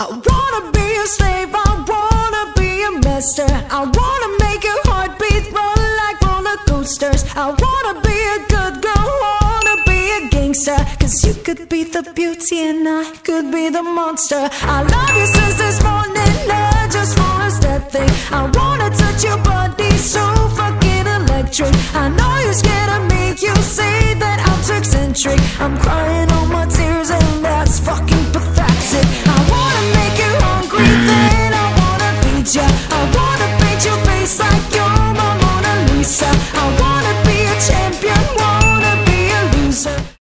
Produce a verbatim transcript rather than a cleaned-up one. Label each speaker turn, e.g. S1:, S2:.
S1: I wanna be a slave, I wanna be a master. I wanna make your heartbeat run like roller coasters. I wanna be a good girl, wanna be a gangster. Cause you could be the beauty and I could be the monster. I love you since this morning, I just wanna step thing. I wanna touch your body